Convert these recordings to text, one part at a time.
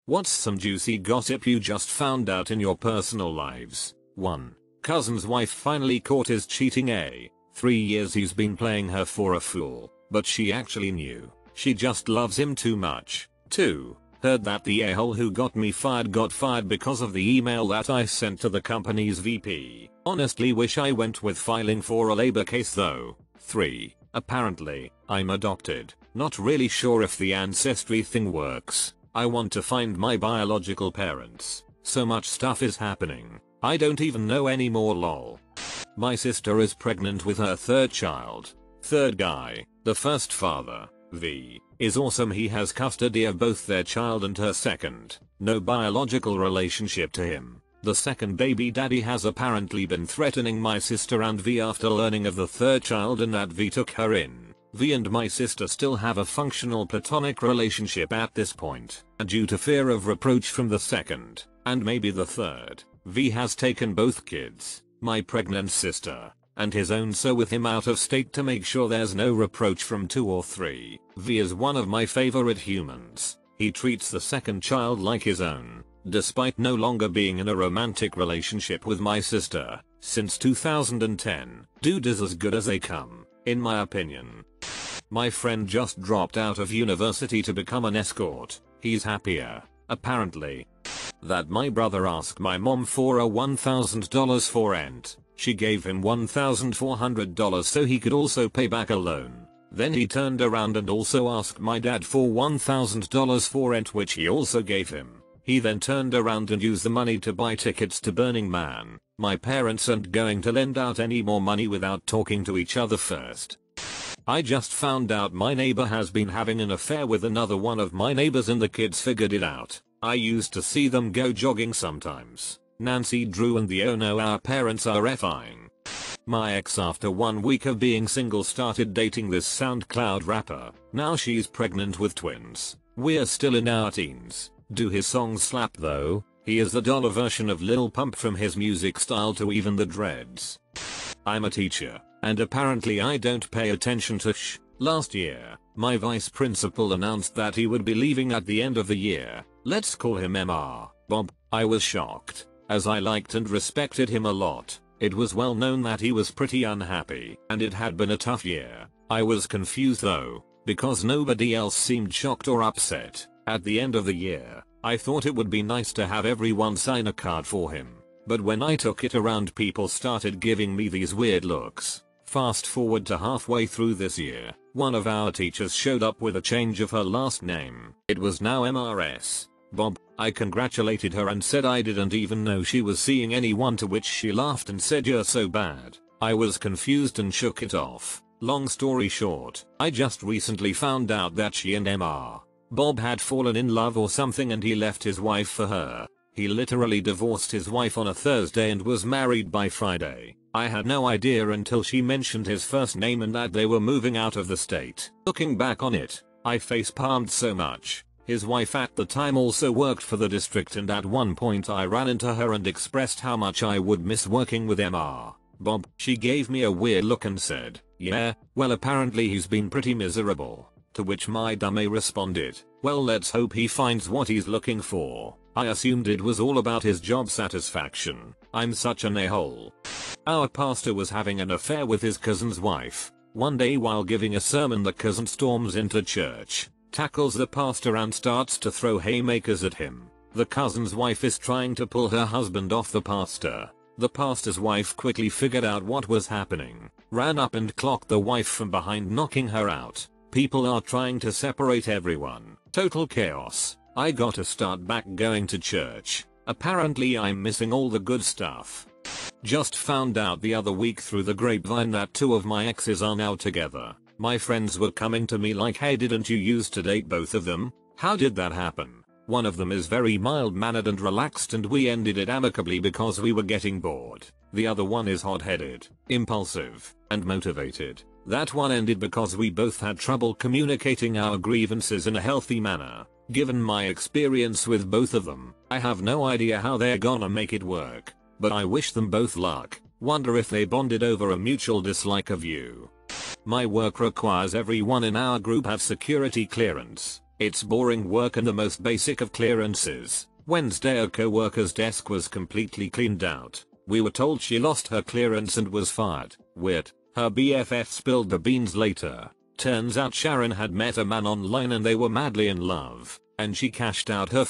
What's some juicy gossip you just found out in your personal lives? 1. Cousin's wife finally caught his cheating. 3 years he's been playing her for a fool, but she actually knew. She just loves him too much. 2. Heard that the a-hole who got me fired got fired because of the email that I sent to the company's VP. Honestly wish I went with filing for a labor case though. 3. Apparently, I'm adopted. Not really sure if the ancestry thing works. I want to find my biological parents. So much stuff is happening. I don't even know anymore lol. My sister is pregnant with her 3rd child. 3rd guy, the first father, V, is awesome. He has custody of both their child and her 2nd. No biological relationship to him. The 2nd baby daddy has apparently been threatening my sister and V after learning of the 3rd child and that V took her in. V and my sister still have a functional platonic relationship at this point, and due to fear of reproach from the 2nd, and maybe the 3rd, V has taken both kids, my pregnant sister, and his own so with him out of state to make sure there's no reproach from 2 or 3. V is one of my favorite humans. He treats the 2nd child like his own, despite no longer being in a romantic relationship with my sister, since 2010. Dude is as good as they come, in my opinion. My friend just dropped out of university to become an escort. He's happier, apparently. That my brother asked my mom for a $1,000 for rent. She gave him $1,400 so he could also pay back a loan. Then he turned around and also asked my dad for $1,000 for rent, which he also gave him. He then turned around and used the money to buy tickets to Burning Man. My parents aren't going to lend out any more money without talking to each other first. I just found out my neighbor has been having an affair with another one of my neighbors and the kids figured it out. I used to see them go jogging sometimes. Nancy Drew and the oh no our parents are effing. My ex after 1 week of being single started dating this SoundCloud rapper. Now she's pregnant with twins. We're still in our teens. Do his songs slap though? He is the dollar version of Lil Pump from his music style to even the dreads. I'm a teacher, and apparently I don't pay attention to Last year, my vice principal announced that he would be leaving at the end of the year. Let's call him Mr. Bob. I was shocked, as I liked and respected him a lot. It was well known that he was pretty unhappy, and it had been a tough year. I was confused though, because nobody else seemed shocked or upset. At the end of the year, I thought it would be nice to have everyone sign a card for him. But when I took it around, people started giving me these weird looks. Fast forward to halfway through this year, one of our teachers showed up with a change of her last name. It was now Mrs. Bob. I congratulated her and said I didn't even know she was seeing anyone, to which she laughed and said you're so bad. I was confused and shook it off. Long story short, I just recently found out that she and Mr. Bob had fallen in love or something and he left his wife for her. He literally divorced his wife on a Thursday and was married by Friday. I had no idea until she mentioned his first name and that they were moving out of the state. Looking back on it, I facepalmed so much. His wife at the time also worked for the district, and at one point I ran into her and expressed how much I would miss working with Mr. Bob. She gave me a weird look and said, "Yeah, well apparently he's been pretty miserable." To which my dummy responded, "Well, let's hope he finds what he's looking for." I assumed it was all about his job satisfaction. I'm such an a-hole. Our pastor was having an affair with his cousin's wife. One day while giving a sermon, the cousin storms into church, tackles the pastor and starts to throw haymakers at him. The cousin's wife is trying to pull her husband off the pastor. The pastor's wife quickly figured out what was happening, ran up and clocked the wife from behind, knocking her out. People are trying to separate everyone. Total chaos. I gotta start back going to church. Apparently I'm missing all the good stuff. Just found out the other week through the grapevine that 2 of my exes are now together. My friends were coming to me like, "Hey, didn't you used to date both of them? How did that happen?" One of them is very mild-mannered and relaxed, and we ended it amicably because we were getting bored. The other one is hot-headed, impulsive, and motivated. That one ended because we both had trouble communicating our grievances in a healthy manner. Given my experience with both of them, I have no idea how they're gonna make it work. But I wish them both luck. Wonder if they bonded over a mutual dislike of you. My work requires everyone in our group have security clearance. It's boring work and the most basic of clearances. Wednesday a co-worker's desk was completely cleaned out. We were told she lost her clearance and was fired. Weird. Her BFF spilled the beans later. Turns out Sharon had met a man online and they were madly in love. And she cashed out her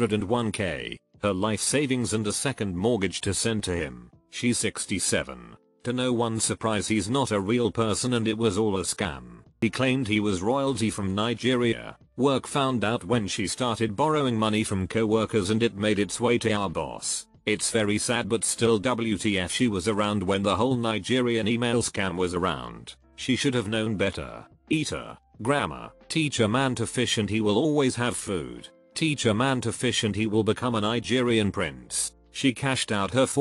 $401k, her life savings and a second mortgage to send to him. She's 67. To no one's surprise he's not a real person and it was all a scam. He claimed he was royalty from Nigeria. Work found out when she started borrowing money from co-workers and it made its way to our boss. It's very sad but still WTF she was around when the whole Nigerian email scam was around. She should have known better. Eater. Grammar. Teach a man to fish and he will always have food. Teach a man to fish and he will become a Nigerian prince. She cashed out her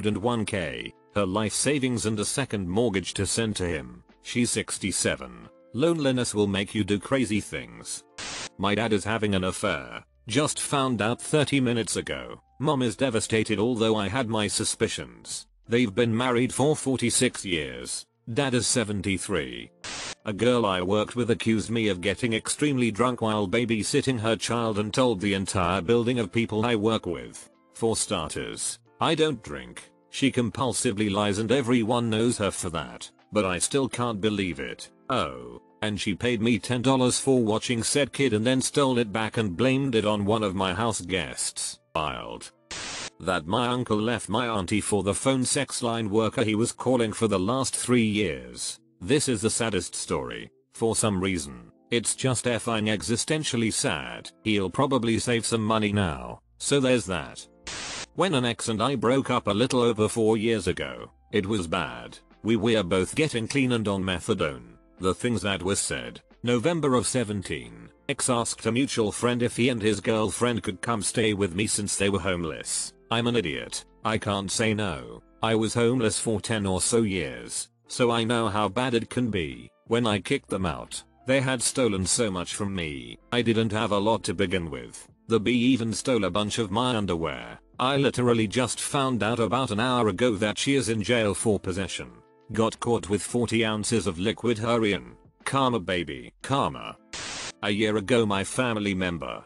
$401k, her life savings and a second mortgage to send to him. She's 67. Loneliness will make you do crazy things. My dad is having an affair. Just found out 30 minutes ago. Mom is devastated although I had my suspicions. They've been married for 46 years. Dad is 73. A girl I worked with accused me of getting extremely drunk while babysitting her child and told the entire building of people I work with. For starters, I don't drink. She compulsively lies and everyone knows her for that. But I still can't believe it. Oh, and she paid me $10 for watching said kid and then stole it back and blamed it on one of my house guests. Wild. That my uncle left my auntie for the phone sex line worker he was calling for the last 3 years. This is the saddest story. For some reason, it's just effing existentially sad. He'll probably save some money now. So there's that. When an ex and I broke up a little over 4 years ago, it was bad. We were both getting clean and on methadone. The things that were said. November of 17. Ex asked a mutual friend if he and his girlfriend could come stay with me since they were homeless. I'm an idiot. I can't say no. I was homeless for 10 or so years, so I know how bad it can be. When I kicked them out, they had stolen so much from me. I didn't have a lot to begin with. The B even stole a bunch of my underwear. I literally just found out about an hour ago that she is in jail for possession. Got caught with 40 ounces of liquid heroin. Karma baby. Karma. A year ago my family member,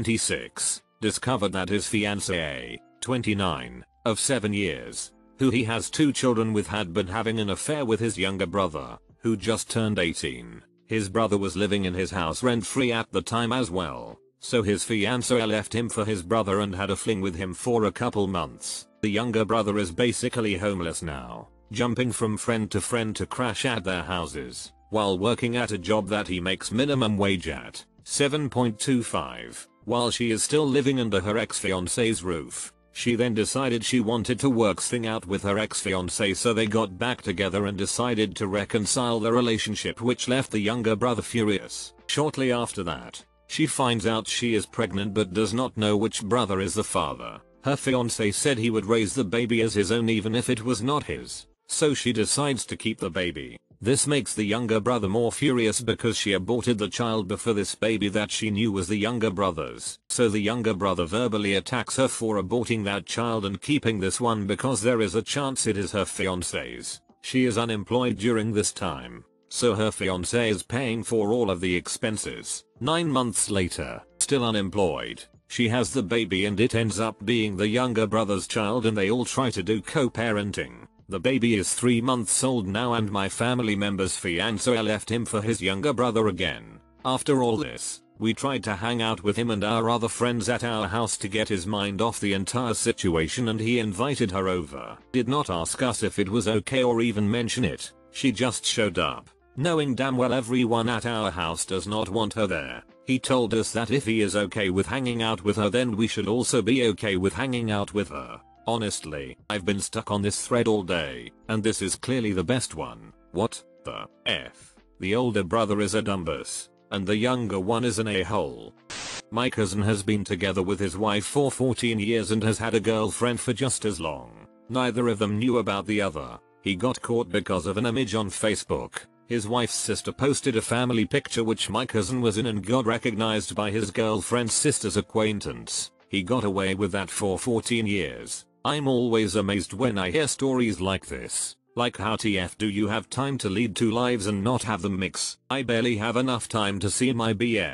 26, discovered that his fiancée, 29, of 7 years, who he has 2 children with had been having an affair with his younger brother, who just turned 18. His brother was living in his house rent-free at the time as well, so his fiancée left him for his brother and had a fling with him for a couple months. The younger brother is basically homeless now, jumping from friend to crash at their houses, while working at a job that he makes minimum wage at, $7.25, while she is still living under her ex-fiancé's roof. She then decided she wanted to work things out with her ex-fiancé, so they got back together and decided to reconcile the relationship, which left the younger brother furious. Shortly after that, she finds out she is pregnant but does not know which brother is the father. Her fiancé said he would raise the baby as his own even if it was not his, so she decides to keep the baby. This makes the younger brother more furious because she aborted the child before this baby that she knew was the younger brother's. So the younger brother verbally attacks her for aborting that child and keeping this one because there is a chance it is her fiancé's. She is unemployed during this time, so her fiancé is paying for all of the expenses. 9 months later, still unemployed, she has the baby and it ends up being the younger brother's child and they all try to do co-parenting. The baby is 3 months old now and my family member's fiancé left him for his younger brother again. After all this, we tried to hang out with him and our other friends at our house to get his mind off the entire situation and he invited her over. Did not ask us if it was okay or even mention it. She just showed up, knowing damn well everyone at our house does not want her there. He told us that if he is okay with hanging out with her then we should also be okay with hanging out with her. Honestly, I've been stuck on this thread all day, and this is clearly the best one. What the F? The older brother is a dumbass, and the younger one is an a-hole. My cousin has been together with his wife for 14 years and has had a girlfriend for just as long. Neither of them knew about the other. He got caught because of an image on Facebook. His wife's sister posted a family picture which my cousin was in and got recognized by his girlfriend's sister's acquaintance. He got away with that for 14 years. I'm always amazed when I hear stories like this. Like how TF do you have time to lead 2 lives and not have them mix? I barely have enough time to see my BF.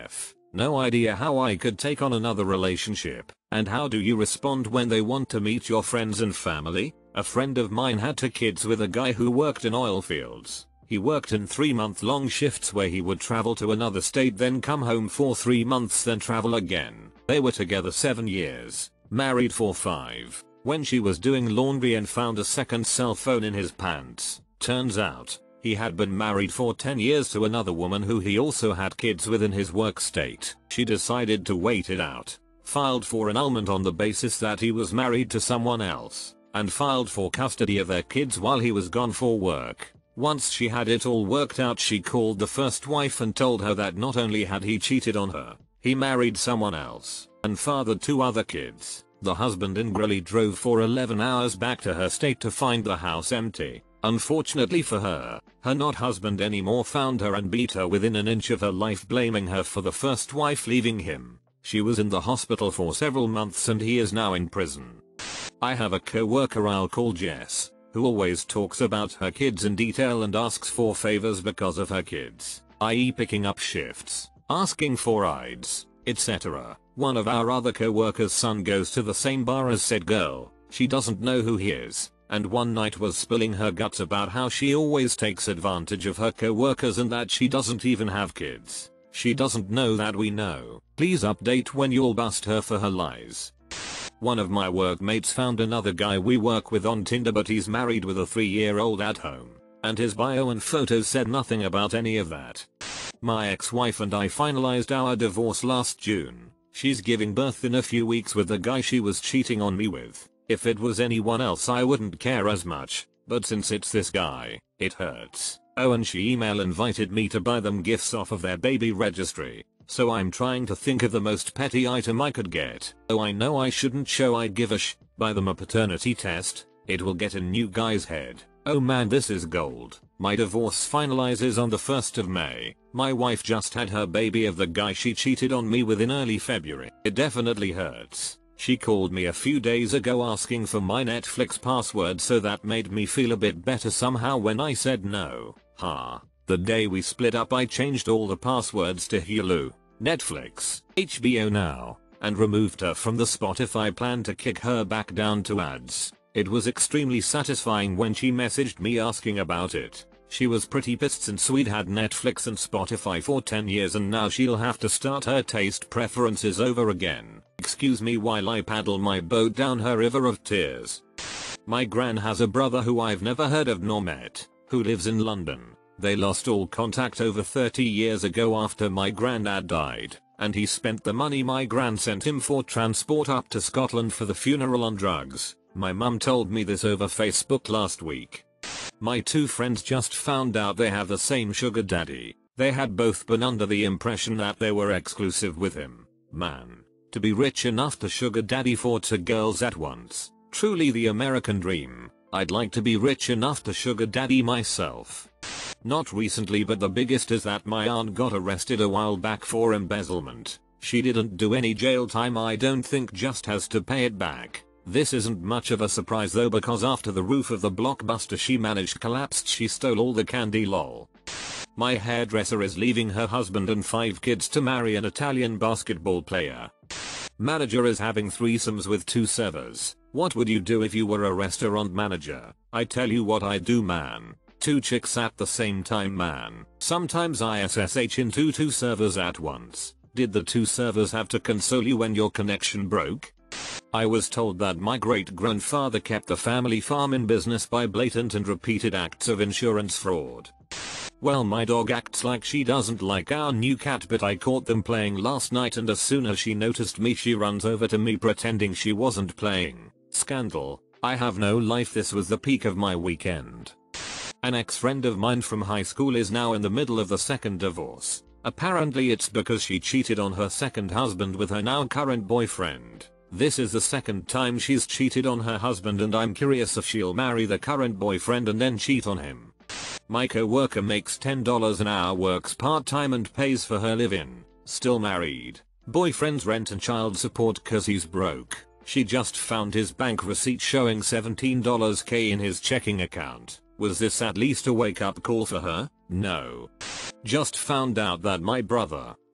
No idea how I could take on another relationship. And how do you respond when they want to meet your friends and family? A friend of mine had 2 kids with a guy who worked in oil fields. He worked in 3-month-long shifts where he would travel to another state, then come home for 3 months, then travel again. They were together 7 years, married for 5. When she was doing laundry and found a second cell phone in his pants, turns out he had been married for 10 years to another woman who he also had kids with in his work state. She decided to wait it out, filed for annulment on the basis that he was married to someone else, and filed for custody of their kids while he was gone for work. Once she had it all worked out, she called the first wife and told her that not only had he cheated on her, he married someone else and fathered 2 other kids. The husband angrily drove for 11 hours back to her state to find the house empty. Unfortunately for her, her not husband anymore found her and beat her within an inch of her life, blaming her for the first wife leaving him. She was in the hospital for several months and he is now in prison. I have a co-worker I'll call Jess, who always talks about her kids in detail and asks for favors because of her kids, i.e. picking up shifts, asking for rides, etc. One of our other co-workers' son goes to the same bar as said girl. She doesn't know who he is, and one night was spilling her guts about how she always takes advantage of her co-workers and that she doesn't even have kids. She doesn't know that we know. Please update when you'll bust her for her lies. One of my workmates found another guy we work with on Tinder, but he's married with a 3-year-old at home, and his bio and photos said nothing about any of that. My ex-wife and I finalized our divorce last June. She's giving birth in a few weeks with the guy she was cheating on me with. If it was anyone else I wouldn't care as much, but since it's this guy, it hurts. Oh, and she email invited me to buy them gifts off of their baby registry. So I'm trying to think of the most petty item I could get. Oh, I know I shouldn't show I'd give a buy them a paternity test. It will get a new guy's head. Oh man, this is gold. My divorce finalizes on the 1st of May. My wife just had her baby of the guy she cheated on me with in early February. It definitely hurts. She called me a few days ago asking for my Netflix password, so that made me feel a bit better somehow when I said no. The day we split up I changed all the passwords to Hulu, Netflix, HBO Now, and removed her from the Spotify plan to kick her back down to ads. It was extremely satisfying when she messaged me asking about it. She was pretty pissed since we'd had Netflix and Spotify for 10 years and now she'll have to start her taste preferences over again. Excuse me while I paddle my boat down her river of tears. My gran has a brother who I've never heard of nor met, who lives in London. They lost all contact over 30 years ago after my granddad died, and he spent the money my gran sent him for transport up to Scotland for the funeral on drugs. My mum told me this over Facebook last week. My 2 friends just found out they have the same sugar daddy. They had both been under the impression that they were exclusive with him. Man, to be rich enough to sugar daddy for 2 girls at once. Truly the American dream. I'd like to be rich enough to sugar daddy myself. Not recently, but the biggest is that my aunt got arrested a while back for embezzlement. She didn't do any jail time, I don't think, just has to pay it back. This isn't much of a surprise though, because after the roof of the Blockbuster she managed collapsed, she stole all the candy lol. My hairdresser is leaving her husband and 5 kids to marry an Italian basketball player. Manager is having threesomes with 2 servers. What would you do if you were a restaurant manager? I tell you what I'd do, man. 2 chicks at the same time, man. Sometimes I SSH into 2 servers at once. Did the 2 servers have to console you when your connection broke? I was told that my great-grandfather kept the family farm in business by blatant and repeated acts of insurance fraud. Well, my dog acts like she doesn't like our new cat, but I caught them playing last night and as soon as she noticed me she runs over to me pretending she wasn't playing. Scandal. I have no life. This was the peak of my weekend. An ex-friend of mine from high school is now in the middle of the 2nd divorce. Apparently it's because she cheated on her 2nd husband with her now current boyfriend. This is the 2nd time she's cheated on her husband and I'm curious if she'll marry the current boyfriend and then cheat on him. My co-worker makes $10 an hour, works part-time and pays for her live-in. Still married. Boyfriend's rent and child support cause he's broke. She just found his bank receipt showing $17k in his checking account. Was this at least a wake-up call for her? No. Just found out that my brother,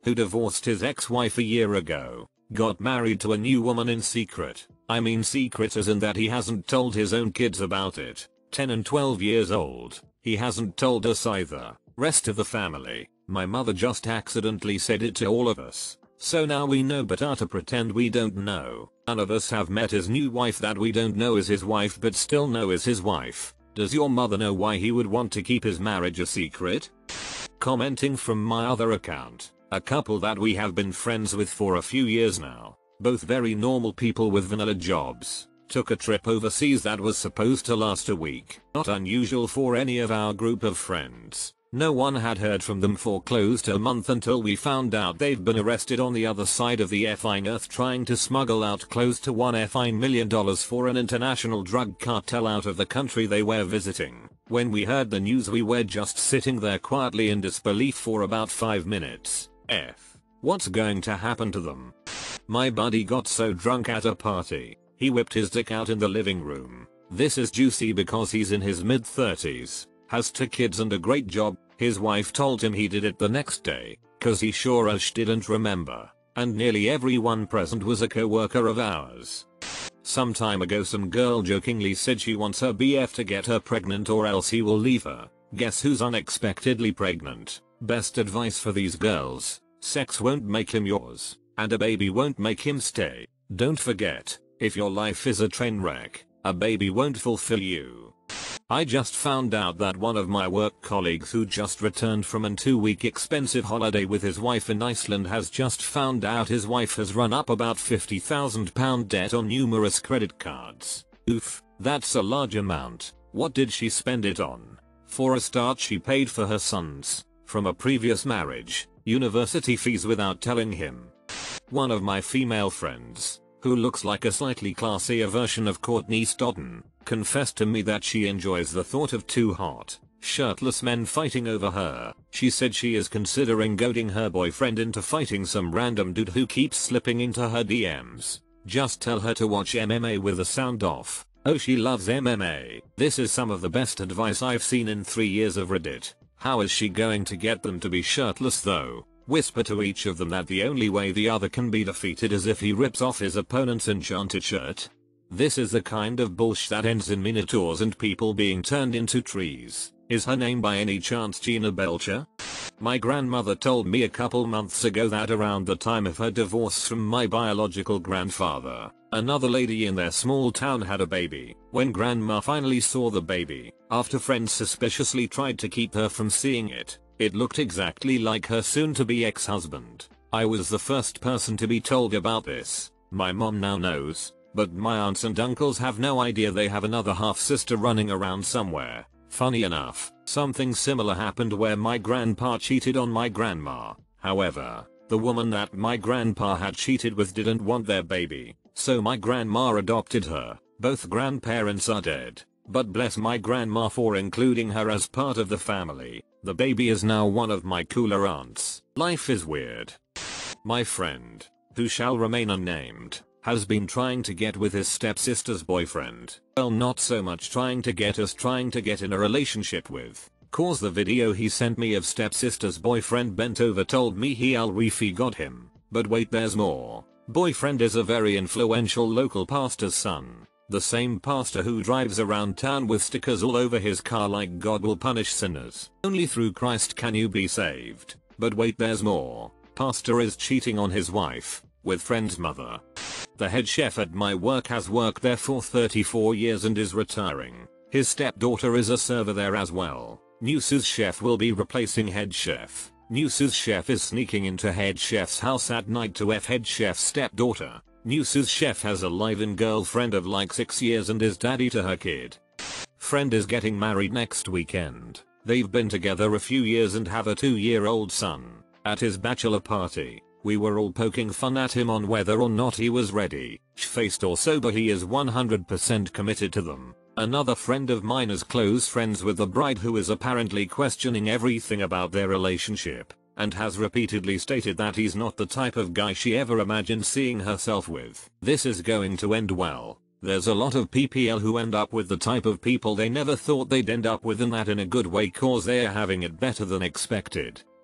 who divorced his ex-wife a year ago, got married to a new woman in secret. I mean secret as in that he hasn't told his own kids about it. 10 and 12 years old. He hasn't told us either. Rest of the family. My mother just accidentally said it to all of us. So now we know but are to pretend we don't know. None of us have met his new wife that we don't know is his wife but still know is his wife. Does your mother know why he would want to keep his marriage a secret? Commenting from my other account. A couple that we have been friends with for a few years now. Both very normal people with vanilla jobs. Took a trip overseas that was supposed to last a week. Not unusual for any of our group of friends. No one had heard from them for close to a month until we found out they've been arrested on the other side of the effing earth trying to smuggle out close to $1 million for an international drug cartel out of the country they were visiting. When we heard the news we were just sitting there quietly in disbelief for about 5 minutes. What's going to happen to them? My buddy got so drunk at a party, he whipped his dick out in the living room. This is juicy because he's in his mid-30s, has 2 kids and a great job. His wife told him he did it the next day, cause he sure as didn't remember. And nearly everyone present was a co-worker of ours. Some time ago some girl jokingly said she wants her BF to get her pregnant or else he will leave her. Guess who's unexpectedly pregnant? Best advice for these girls. Sex won't make him yours, and a baby won't make him stay. Don't forget, if your life is a train wreck, a baby won't fulfill you. I just found out that one of my work colleagues who just returned from an 2-week expensive holiday with his wife in Iceland has just found out his wife has run up about £50,000 debt on numerous credit cards. Oof, that's a large amount. What did she spend it on? For a start she paid for her sons, from a previous marriage, university fees without telling him. One of my female friends, who looks like a slightly classier version of Courtney Stodden, confessed to me that she enjoys the thought of 2 hot, shirtless men fighting over her. She said she is considering goading her boyfriend into fighting some random dude who keeps slipping into her DMs. Just tell her to watch MMA with the sound off. Oh, she loves MMA. This is some of the best advice I've seen in 3 years of Reddit. How is she going to get them to be shirtless though? Whisper to each of them that the only way the other can be defeated is if he rips off his opponent's enchanted shirt. This is the kind of bullshit that ends in minotaurs and people being turned into trees. Is her name by any chance Gina Belcher? My grandmother told me a couple months ago that around the time of her divorce from my biological grandfather, another lady in their small town had a baby. When grandma finally saw the baby, after friends suspiciously tried to keep her from seeing it, it looked exactly like her soon-to-be ex-husband. I was the first person to be told about this. My mom now knows, but my aunts and uncles have no idea they have another half-sister running around somewhere. Funny enough, something similar happened where my grandpa cheated on my grandma. However, the woman that my grandpa had cheated with didn't want their baby, so my grandma adopted her. Both grandparents are dead, but bless my grandma for including her as part of the family. The baby is now one of my cooler aunts. Life is weird. My friend, who shall remain unnamed, has been trying to get with his stepsister's boyfriend. Well, not so much trying to get in a relationship with. Cause the video he sent me of stepsister's boyfriend bent over told me he already got him. But wait, there's more. Boyfriend is a very influential local pastor's son. The same pastor who drives around town with stickers all over his car like God will punish sinners. Only through Christ can you be saved. But wait, there's more. Pastor is cheating on his wife with friend's mother. The head chef at my work has worked there for 34 years and is retiring. His stepdaughter is a server there as well. New sous chef will be replacing head chef. New sous chef is sneaking into head chef's house at night to F head chef's stepdaughter. New sous chef has a live-in girlfriend of like 6 years and is daddy to her kid. Friend is getting married next weekend. They've been together a few years and have a 2-year-old son. At his bachelor party, we were all poking fun at him on whether or not he was ready. Faced or sober, he is 100% committed to them. Another friend of mine is close friends with the bride who is apparently questioning everything about their relationship, and has repeatedly stated that he's not the type of guy she ever imagined seeing herself with. This is going to end well. There's a lot of PPL who end up with the type of people they never thought they'd end up with, and that in a good way cause they're having it better than expected.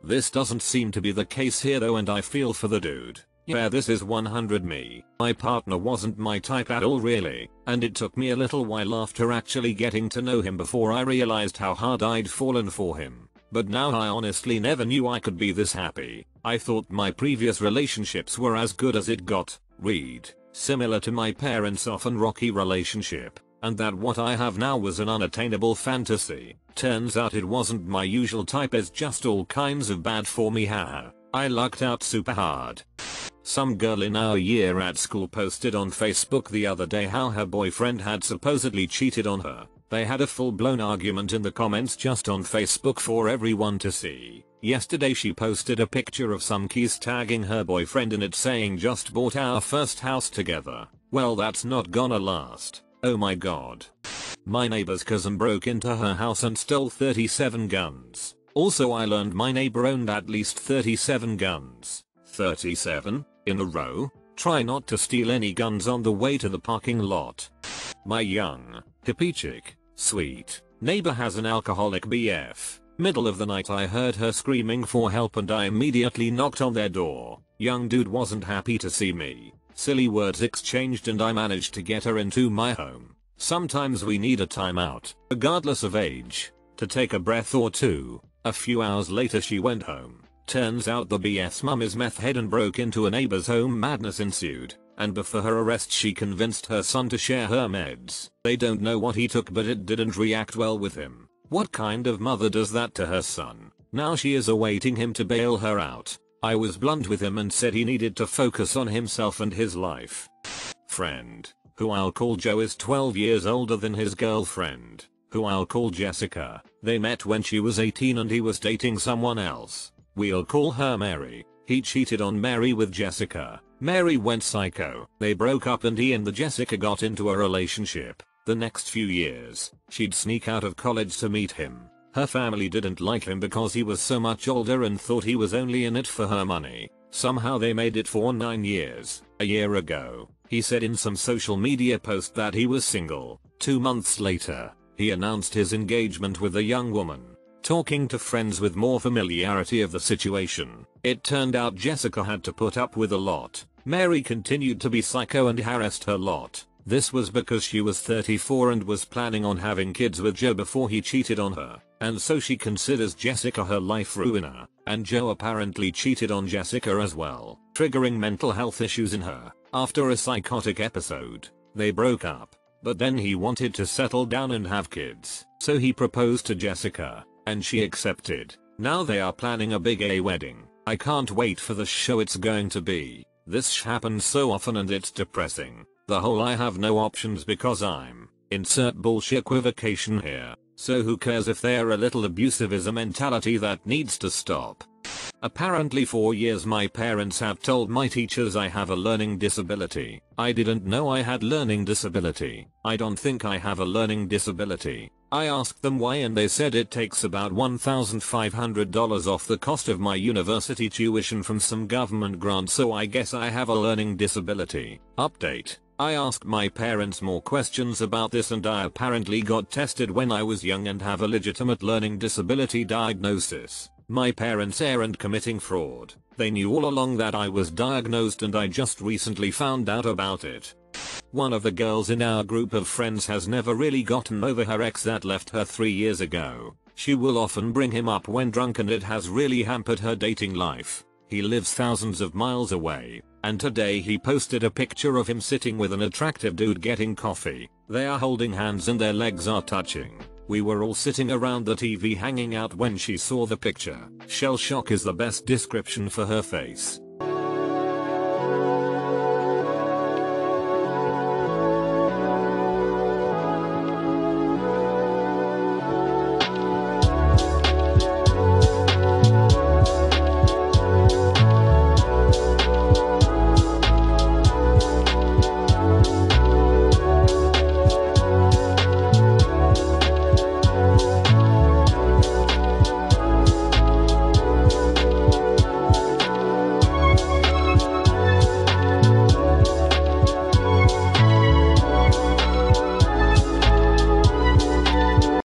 This doesn't seem to be the case here though, and I feel for the dude. Yeah, this is 100 me. My partner wasn't my type at all really, and it took me a little while after actually getting to know him before I realized how hard I'd fallen for him. But now I honestly never knew I could be this happy. I thought my previous relationships were as good as it got, read, similar to my parents' often rocky relationship, and that what I have now was an unattainable fantasy. Turns out it wasn't my usual type, it's just all kinds of bad for me, haha. I lucked out super hard. Some girl in our year at school posted on Facebook the other day how her boyfriend had supposedly cheated on her. They had a full-blown argument in the comments just on Facebook for everyone to see. Yesterday she posted a picture of some keys tagging her boyfriend in it saying just bought our first house together. Well, that's not gonna last. Oh my god. My neighbor's cousin broke into her house and stole 37 guns. Also, I learned my neighbor owned at least 37 guns. 37? In a row? Try not to steal any guns on the way to the parking lot. My young, hippie chick, sweet neighbor has an alcoholic BF. Middle of the night I heard her screaming for help and I immediately knocked on their door. Young dude wasn't happy to see me. Silly words exchanged and I managed to get her into my home. Sometimes we need a timeout, regardless of age, to take a breath or two. A few hours later she went home. Turns out the BS mum is meth head and broke into a neighbor's home. Madness ensued, and before her arrest she convinced her son to share her meds. They don't know what he took, but it didn't react well with him. What kind of mother does that to her son? Now she is awaiting him to bail her out. I was blunt with him and said he needed to focus on himself and his life. Friend, who I'll call Joe, is 12 years older than his girlfriend, who I'll call Jessica. They met when she was 18 and he was dating someone else. We'll call her Mary. He cheated on Mary with Jessica. Mary went psycho. They broke up and he and the Jessica got into a relationship. The next few years, she'd sneak out of college to meet him. Her family didn't like him because he was so much older and thought he was only in it for her money. Somehow they made it for 9 years. A year ago, he said in some social media post that he was single. 2 months later, he announced his engagement with a young woman. Talking to friends with more familiarity of the situation, it turned out Jessica had to put up with a lot. Mary continued to be psycho and harassed her lot. This was because she was 34 and was planning on having kids with Joe before he cheated on her, and so she considers Jessica her life ruiner, and Joe apparently cheated on Jessica as well, triggering mental health issues in her. After a psychotic episode, they broke up, but then he wanted to settle down and have kids, so he proposed to Jessica, and she accepted. Now they are planning a big wedding. I can't wait for the show it's going to be. This happens so often and it's depressing. The whole I have no options because I'm, insert bullshit equivocation here, so who cares if they're a little abusive is a mentality that needs to stop. Apparently for years my parents have told my teachers I have a learning disability. I didn't know I had learning disability. I don't think I have a learning disability. I asked them why and they said it takes about $1,500 off the cost of my university tuition from some government grant, so I guess I have a learning disability. Update. I asked my parents more questions about this and I apparently got tested when I was young and have a legitimate learning disability diagnosis. My parents aren't committing fraud. They knew all along that I was diagnosed and I just recently found out about it. One of the girls in our group of friends has never really gotten over her ex that left her 3 years ago. She will often bring him up when drunk and it has really hampered her dating life. He lives thousands of miles away, and today he posted a picture of him sitting with an attractive dude getting coffee. They are holding hands and their legs are touching. We were all sitting around the TV hanging out when she saw the picture. Shell shock is the best description for her face.